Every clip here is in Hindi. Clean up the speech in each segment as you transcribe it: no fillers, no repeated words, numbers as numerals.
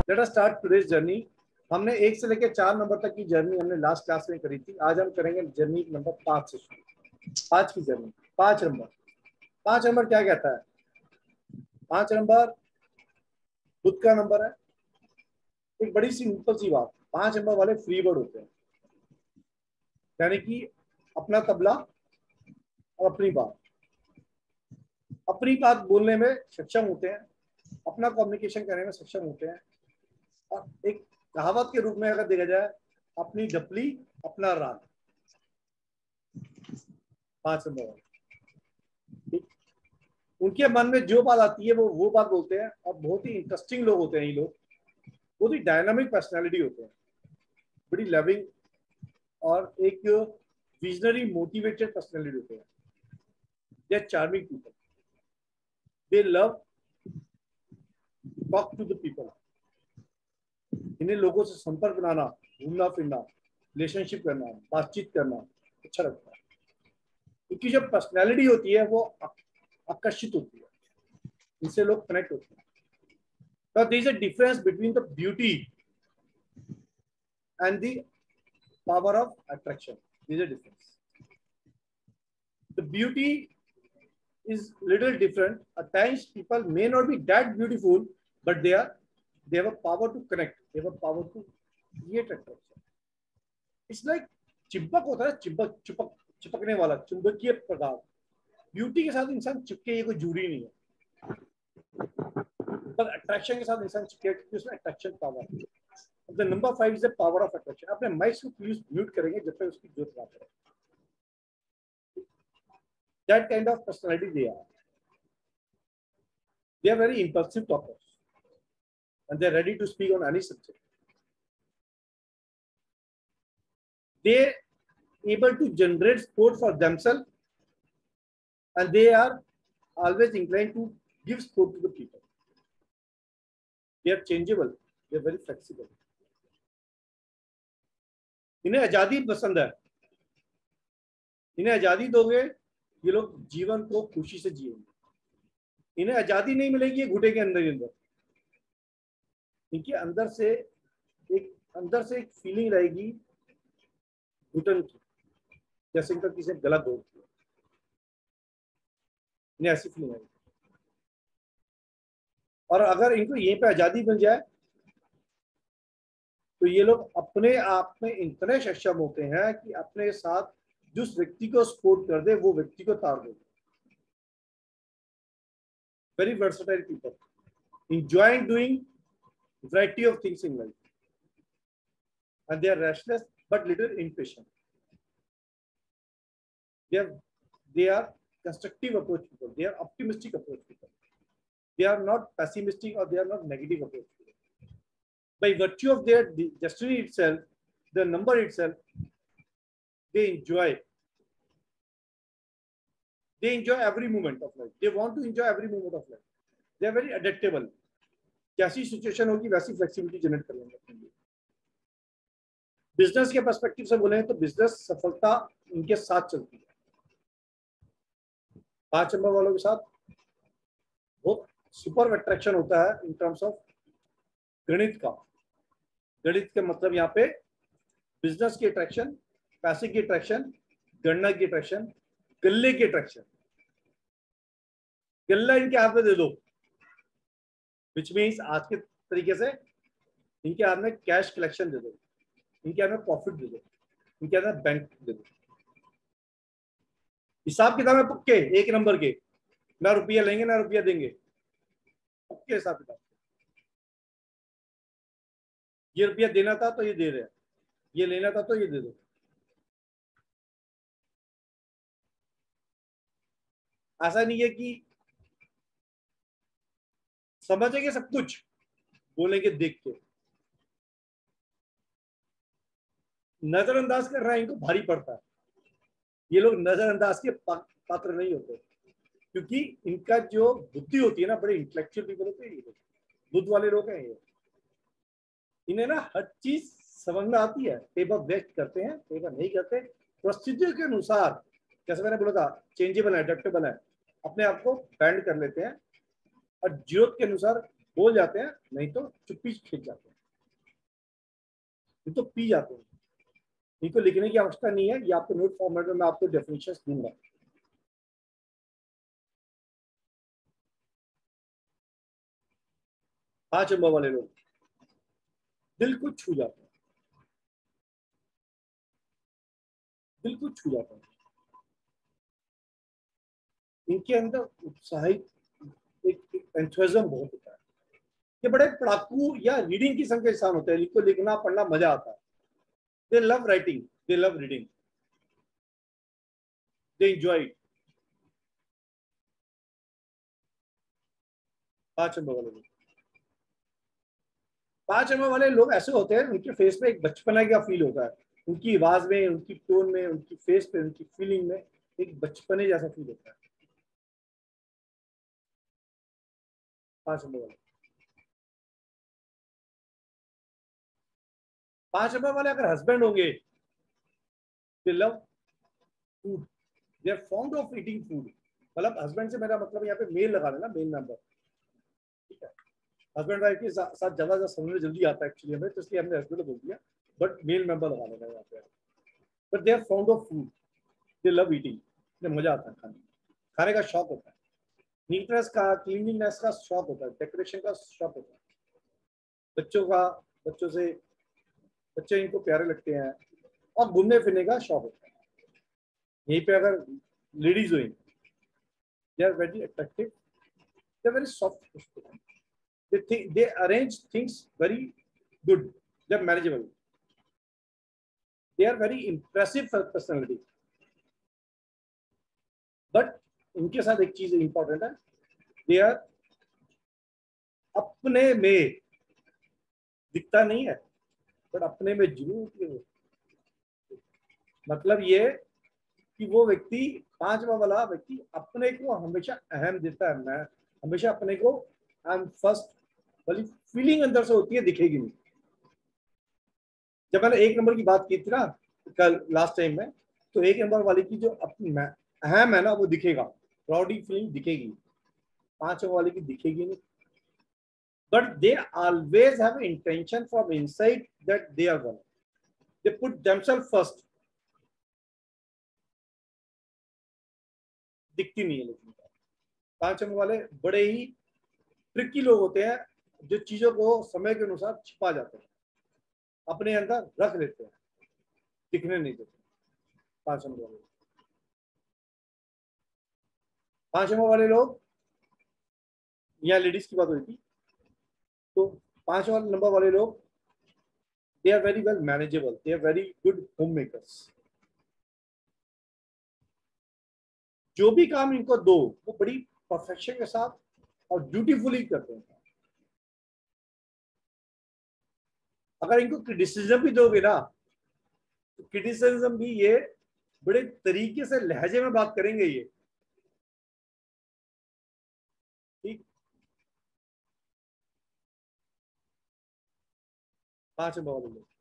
Late us start today's journey. हमने 1 से लेकर 4 नंबर तक की जर्नी हमने लास्ट क्लास में करी थी। आज हम करेंगे जर्नी नंबर 5 से शुरू। 5 की जर्नी, 5 नंबर। 5 नंबर क्या कहता है? 5 नंबर बुद्ध का नंबर है। एक बड़ी सिंपल सी बात, 5 नंबर वाले फ्री बर्ड होते हैं, यानी कि अपना तबला और अपनी बात बोलने में सक्षम होते हैं, अपना कम्युनिकेशन करने में सक्षम होते हैं। और एक कहावत के रूप में अगर देखा जाए, अपनी डपली अपना राग। 5 नंबर वाले, उनके मन में जो बात आती है वो बात बोलते हैं। और बहुत ही इंटरेस्टिंग लोग होते हैं ये लोग, बहुत ही डायनामिक पर्सनैलिटी होते हैं, बड़ी लविंग और एक विजनरी मोटिवेटेड पर्सनैलिटी होते हैं। They are charming people, they love talk to the people. इन्हें लोगों से संपर्क बनाना, घूमना फिरना, रिलेशनशिप करना, बातचीत करना अच्छा लगता है। क्योंकि जो पर्सनैलिटी होती है वो आकर्षित होती है, इनसे लोग कनेक्ट होते हैं। तो there is a difference between the beauty and the power of attraction. There is a difference. The beauty is little different. At times people may not be that beautiful, but they have a power to connect, they have a power to create attraction. It's like चिपक होता है, चिपकने वाला चुंबकीय प्रकार। ब्यूटी के साथ इंसान चिपके, ये कोई जरूरी नहीं है, पर अट्रैक्शन के साथ इंसान चिपके क्योंकि उसमें अट्रैक्शन पावर है। The number 5 is the power of attraction. अपने माइक को प्लीज म्यूट करेंगे जब तक उसकी जरूरत ना पड़े। That kind of personality they are. They are very impulsive talkers, and they are ready to speak on any subject. They are able to generate support for themselves, and they are always inclined to give support to the people. They are changeable. They are very flexible. इन्हें आजादी पसंद है। इन्हें आजादी दोगे, ये लोग जीवन को खुशी से जिएंगे। इन्हें आजादी नहीं मिलेगी, ये घुटे के अंदर ही अंदर। इनके अंदर से एक फीलिंग रहेगी घुटन की, जैसे इनका किसी ने गला तोड़ दिया, इन्हें ऐसी फीलिंग आएगी। और अगर इनको यहीं पे आजादी मिल जाए तो ये लोग अपने आप में इतने सक्षम होते हैं कि अपने साथ जिस व्यक्ति को सपोर्ट कर दे वो व्यक्ति को तार दे। Very versatile people, enjoying doing variety of things in life, and they are restless but little impatient. They are constructive approach people, they are optimistic approach people, they are not pessimistic or they are not negative approach people. By virtue of their destiny itself, the number itself, they enjoy every moment of life. They want to enjoy every moment of life. They are very adaptable. कैसी सिचुएशन होगी वैसी फ्लेक्सिबिलिटी जनरेट कर लेंगे अपने लिए। बिजनेस के पर्सपेक्टिव से बोलें तो बिजनेस सफलता इनके साथ चलती है। 5 नंबर वालों के साथ बहुत सुपर अट्रैक्शन होता है इन टर्म्स ऑफ गणित का। गणित का मतलब यहाँ पे बिजनेस की अट्रैक्शन, पैसे की अट्रैक्शन, गणना की अट्रैक्शन, गल्ले की अट्रैक्शन। गल्ला इनके हाथ में दे दो, विच मीन्स आज के तरीके से इनके हाथ में कैश कलेक्शन दे दो, इनके हाथ में प्रॉफिट दे दो, इनके हाथ में बैंक दे दो। हिसाब किताब में पक्के, 1 नंबर के, ना रुपया लेंगे ना रुपया देंगे, पक्के हिसाब किताब। ये रुपया देना था तो ये दे रहे हैं, ये लेना था तो ये दे दो। ऐसा नहीं है कि समझेंगे सब कुछ, बोलेंगे देख के। नजरअंदाज कर रहा है इनको भारी पड़ता है। ये लोग नजरअंदाज के पात्र नहीं होते, क्योंकि इनका जो बुद्धि होती है ना, बड़े इंटेलेक्चुअल पीपल होते हैं ये लोग, बुद्ध वाले लोग हैं ये। इन्हें ना हर चीज समझना आती है। कई बार व्यक्त करते हैं, कई बार नहीं करते, परिस्थितियों के अनुसार। जैसे मैंने बोला था, चेंजेबल है, अडेप्टेबल है, अपने आप को बैंड कर लेते हैं और जरूरत के अनुसार बोल जाते हैं, नहीं तो चुप्पी खींच जाते हैं, नहीं तो पी जाते हैं। इनको लिखने की आवश्यकता नहीं है, ये आपको नोट फॉर्मेट में मैं आपको डेफिनेशन दूंगा। 5 नंबर वाले लोग दिल को छू जाते हैं, दिल को छू जाते हैं। इनके अंदर उत्साहित एक एंथुसिज्म बहुत होता है। ये बड़े पढ़ाकू या रीडिंग किस्म के इंसान होते हैं, इनको लिखना पढ़ना मजा आता है। They love writing, they love reading, they enjoy it. 5 number वाले लोग, 5 नंबर वाले लोग ऐसे होते हैं, उनके फेस में एक बचपना का फील होता है, उनकी आवाज में, उनकी टोन में, उनकी फेस पे, उनकी फीलिंग में एक बचपने जैसा फील होता है। 5 नंबर वाले, 5 नंबर वाले अगर हस्बैंड होंगे, they love food, they are fond of eating food. मतलब हस्बैंड से मेरा मतलब यहाँ पे मेल लगा देना, मेल मेंबर, ठीक है। हस्बैंड वाइफ के साथ ज्यादा ज्यादा समझ में जल्दी आता है एक्चुअली हमें, तो इसलिए हमने हस्बैंड बोल दिया, बट मेल मेंबर लगा देना यहाँ पे। But they are found of food, they love eating, उन्हें मजा आता है खाने, खाने का शौक होता है, नीटनेस का, क्लीनिंगनेस का शौक होता है, डेकोरेशन का शौक होता है, बच्चों का, बच्चों से, बच्चे इनको प्यारे लगते हैं, और घूमने फिरने का शौक होता है। यहीं पे अगर लेडीज हुई, they are very attractive, they are very soft, they arrange things very good, they're manageable, they are very impressive personality। But इनके साथ एक चीज इंपॉर्टेंट है, दे आर अपने में दिखता नहीं है, बट अपने में जरूर, मतलब ये कि वो व्यक्ति, 5वां वाला व्यक्ति अपने को हमेशा अहम देता है। मैं हमेशा अपने को आई एम फर्स्ट वाली फीलिंग अंदर से होती है, दिखेगी नहीं। जब मैंने 1 नंबर की बात की थी ना कल लास्ट टाइम में, तो 1 नंबर वाले की जो अपनी अहम है ना, वो दिखेगा, प्राउडी फीलिंग दिखेगी। 5 नंबर वाले की दिखेगी नहीं, but they always have intention from inside that they are one, they put themselves first. दिखती नहीं है लेकिन 5 नंबर वाले बड़े ही ट्रिकी लोग होते हैं, जो चीजों को समय के अनुसार छिपा जाते हैं, अपने अंदर रख लेते हैं, दिखने नहीं देते। 5 नंबर वाले, 5 नंबर वाले लोग, यहाँ लेडीज की बात हुई थी, तो 5 नंबर वाले लोग, they are very well manageable, they are very good home makers. जो भी काम इनको दो, वो बड़ी परफेक्शन के साथ और ब्यूटीफुली करते हैं। अगर इनको क्रिटिसिज्म भी दोगे ना, तो क्रिटिसिज्म भी ये बड़े तरीके से लहजे में बात करेंगे ये, ठीक। 5 नंबर वाले लोग,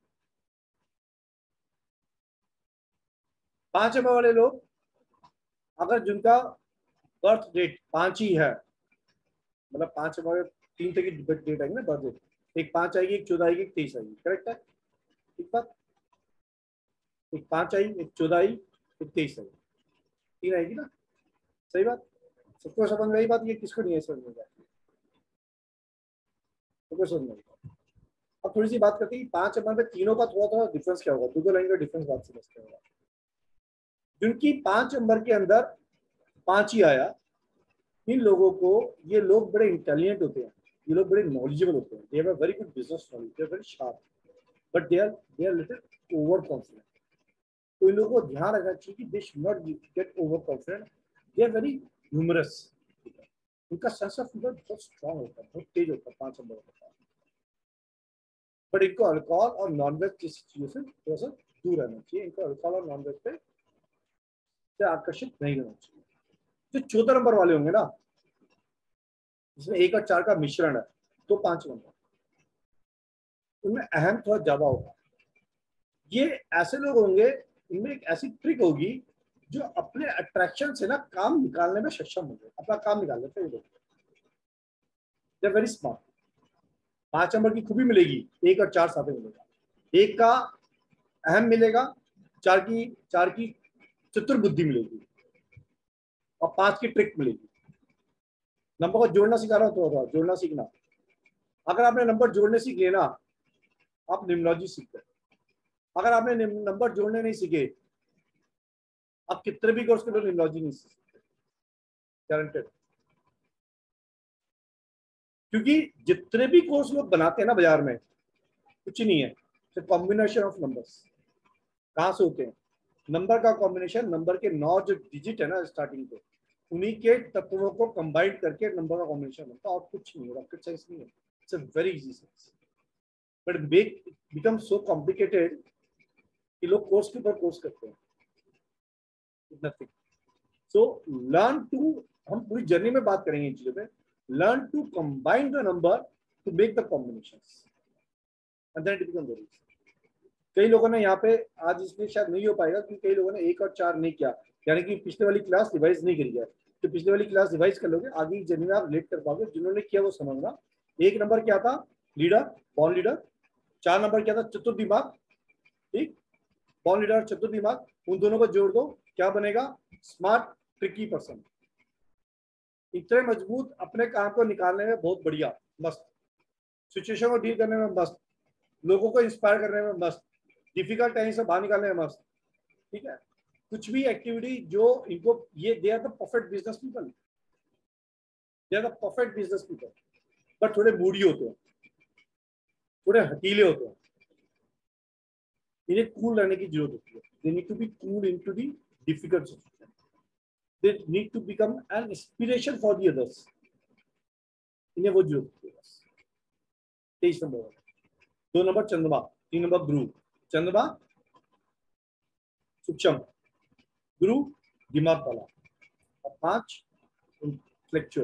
5 नंबर वाले लोग अगर जिनका बर्थ डेट 5 ही है, मतलब 5 नंबर 3 तक की डेट आएगी ना बर्थ डेट, एक 5 आएगी, एक 14 आएगी, एक 23 आएगी, करेक्ट है, ठीक बात। एक 5 आई, एक 14 आई, एक 23 आई, 3 आएगी ना, सही बात। सबको समझ में आई बात, ये किसको नहीं है समझ में, सबको समझ में आई। अब थोड़ी सी बात करते हैं 5 नंबर में तीनों का थोड़ा थोड़ा डिफरेंस क्या होगा, दो लाइन का डिफरेंस बात समझते होगा। जिनकी 5 नंबर के अंदर 5 ही आया, इन लोगों को, ये लोग बड़े इंटेलिजेंट होते हैं, ये लोग बड़े नॉलेजेबल होते हैं, they have a very good business knowledge, they are very sharp, but they are little over confident. तो इन लोगों को ध्यान रखना चाहिए कि they should not get over confident, they are very humorous, उनका सेंस ऑफ ह्यूमर बहुत स्ट्रांग होता है, बहुत तेज होता है 5 नंबर का। बट इनको अल्कोहल और नॉनवेज की चीजों से थोड़ा सा दूर रहना चाहिए, इनको अल्कोहल और नॉनवेज पे आकर्षित नहीं होना चाहिए। जो 14 नंबर वाले होंगे ना, जिसमें 1 और 4 का मिश्रण है, तो 5 नंबर, उनमें अहम थोड़ा ज्यादा होगा। ये ऐसे लोग होंगे, इनमें एक ऐसी ट्रिक होगी, जो अपने अट्रैक्शन से ना काम निकालने में सक्षम होंगे, अपना काम निकाल लेते हैं ये लोग। They are very smart. 5 number की खूबी मिलेगी, 1 और 4 साथ में मिलेगा। 1 का अहम मिलेगा, 4 की चतुर बुद्धि मिलेगी और 5 की ट्रिक मिलेगी। नंबर को जोड़ना सिखा रहा हो तो जोड़ना सीखना। अगर आपने नंबर जोड़ने सीख लिए ना, आप निम्नोलॉजी सीख गए। अगर आपने नंबर जोड़ने नहीं सीखे, आप कितने भी कोर्स के लिए निम्नोलॉजी नहीं सीख सकते, गारंटेड। क्योंकि जितने भी कोर्स लोग बनाते हैं ना बाजार में, कुछ नहीं है, सिर्फ कॉम्बिनेशन ऑफ नंबर्स। कहाँ से होते हैं? नंबर का कॉम्बिनेशन, नंबर के 9 जो डिजिट है ना स्टार्टिंग पे, उन्हीं के तत्वों को कंबाइन करके नंबर का कॉम्बिनेशन बनता है, और कुछ नहीं है, रॉकेट साइंस नहीं है। It's a very easy science, but it become so complicated कि लोग कोर्स के ऊपर कोर्स करते हैं। नथिंग। सो लर्न टू, हम पूरी जर्नी में बात करेंगे इन चीजों पे। Learn to combine the number to make the combinations and then it become very easy. कई लोगों ने यहाँ पे आज इसलिए शायद नहीं हो पाएगा क्योंकि कई लोगों ने 1 और 4 नहीं किया, यानी कि पिछले वाली क्लास रिवाइज नहीं करी है। तो पिछले वाली क्लास रिवाइज कर लोगे, आगे की जर्नी में आप रिलेट कर पाओगे। जिन्होंने किया वो समझना। 1 नंबर क्या था? Leader, born leader. 4 नंबर क्या था? चतुर दिमाग। ठीक, बॉर्न लीडर, चतुर दिमाग, उन दोनों को जोड़ दो, क्या बनेगा? Smart tricky person. इतने मजबूत, अपने काम को निकालने में बहुत बढ़िया, मस्त, सिचुएशन को डील करने में मस्त, लोगों को इंस्पायर करने में मस्त, डिफिकल्ट टाइम से बाहर निकालने में मस्त। ठीक है, कुछ भी एक्टिविटी जो इनको, ये they are the perfect business people, they are the perfect business people, but थोड़े मूडी होते हैं, थोड़े हटीले होते हैं। इन्हें कूल रहने की जरूरत होती है। They need to be cool into the difficult situation. They need to become an inspiration for the others. इन्हें वो जरूरत होती है बस। 23 नंबर, 2 नंबर चंद्रमा, 3 नंबर गुरु। चंद्रमा सूक्ष्म, गुरु दिमाग वाला, और 5 इंटेलेक्चुअल।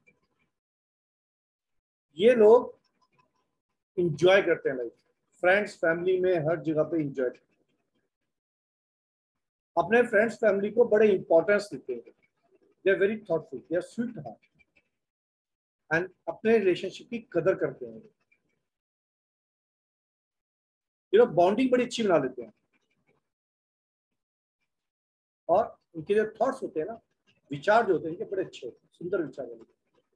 ये लोग इंजॉय करते हैं लाइफ, फ्रेंड्स फैमिली में हर जगह पे इंजॉय करते हैं। अपने फ्रेंड्स फैमिली को बड़े इंपॉर्टेंस देते हैं। They are very thoughtful, they are sweet heart, and अपने रिलेशनशिप की कदर करते हैं। ये लोग बॉन्डिंग बड़ी अच्छी बना लेते हैं, और उनके जो थॉट्स होते हैं ना, विचार जो होते हैं इनके बड़े अच्छे होते हैं, सुंदर विचार होते हैं।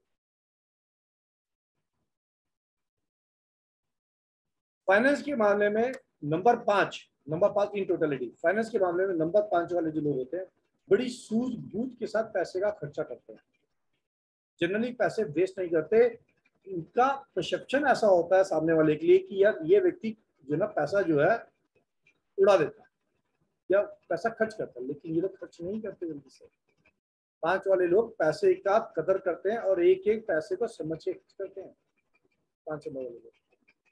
फाइनेंस के मामले में नंबर 5 इन टोटलिटी, फाइनेंस के मामले में नंबर 5 वाले जो लोग होते हैं, बड़ी सूझबूझ के साथ पैसे का खर्चा करते हैं। जनरली पैसे वेस्ट नहीं करते। इनका परसेप्शन ऐसा होता है सामने वाले के लिए कि यार ये व्यक्ति जो ना पैसा जो है उड़ा देता है या पैसा खर्च करता है, लेकिन ये लोग खर्च नहीं करते जल्दी से। 5 वाले लोग पैसे का कदर करते हैं और एक एक पैसे को समझ के खर्च करते हैं। 5 नंबर वाले लोग,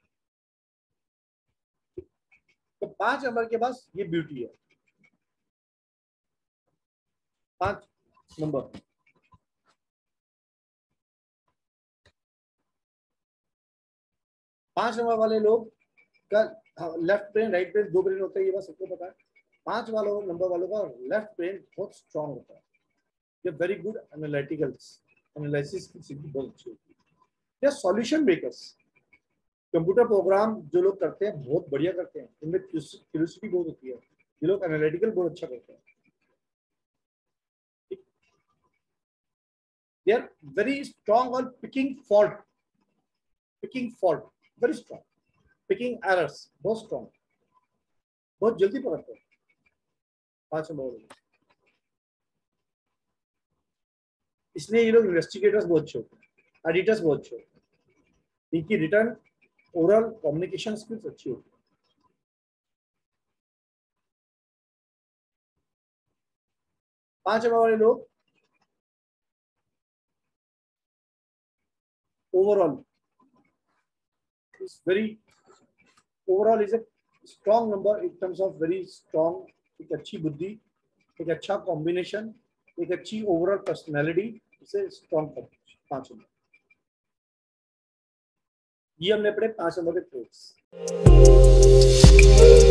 तो 5 नंबर के पास ये ब्यूटी है। 5 नंबर, पांच नंबर वाले लोग का left brain right brain, 2 brain होते हैं, ये बात सबको पता है। 5 वालों नंबर वालों का लेफ्ट ब्रेन बहुत स्ट्रांग होता है। ये वेरी गुड एनालिटिकल्स, एनालिसिस की स्किल बहुत अच्छी होती है। ये सॉल्यूशन मेकर्स, कंप्यूटर प्रोग्राम जो लोग करते हैं बहुत बढ़िया करते हैं, इनमें क्यूरियोसिटी बहुत होती है। ये लोग एनालिटिकल बहुत अच्छा करते हैं। They are very strong on picking fault, very strong, picking errors, बहुत strong, बहुत जल्दी पकड़ते हैं। 5 नंबर, इसलिए ये लोग इन्वेस्टिगेटर्स बहुत अच्छे होते हैं, एडिटर्स बहुत अच्छे होते हैं। इनकी रिटर्न ओरल कम्युनिकेशन स्किल्स अच्छी होती है। 5 नंबर वाले लोग overall is very, overall is a strong number in terms of very strong, एक अच्छी बुद्धि, एक अच्छा कॉम्बिनेशन, एक अच्छी ओवरऑल पर्सनैलिटी, इसे स्ट्रॉन्ग करते हैं। 5 नंबर, ये हमने पढ़े 5 नंबर के ट्रेड्स।